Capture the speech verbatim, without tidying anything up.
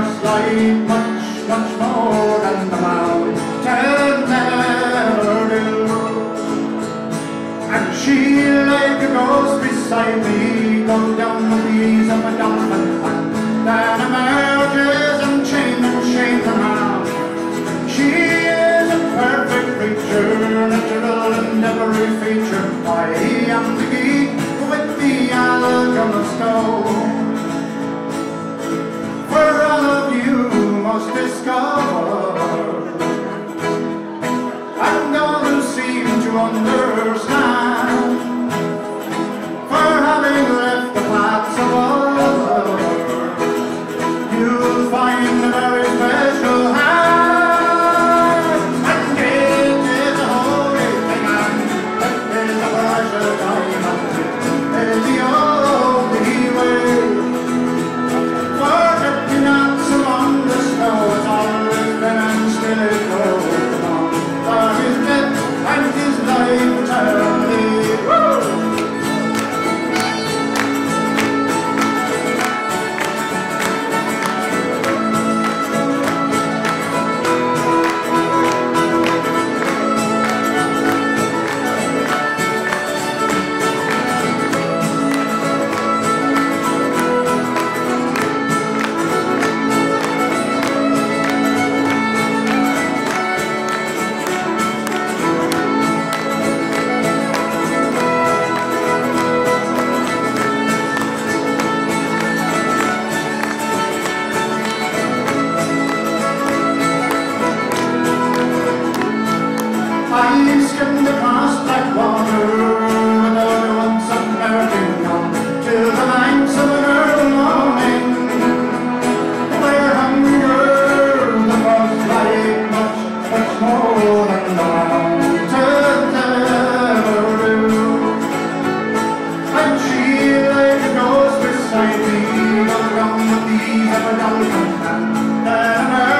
first light much, much more than the mountains ever do. And she like a ghost beside me goes down the leaves of a dolphin pond, then emerges unchained and shamed around. She is a perfect creature, natural in every feature. I am the geek with the alchemist stone. For all of you must discover, and all who seem to understand, for having left the paths of others, you'll find a very special hand. And it is a holy thing, and it is a precious diamond. It is the only way. For fifty knots along the snow, it's always been and still it goes on. For his death and his life eternally. Woo! I skimmed across black water without once unmerging on to the banks of an early morning, where hunger the frost like much, much more than the mountains ever do. And she like a ghost beside me, goes down the leaves of a dolphin, and then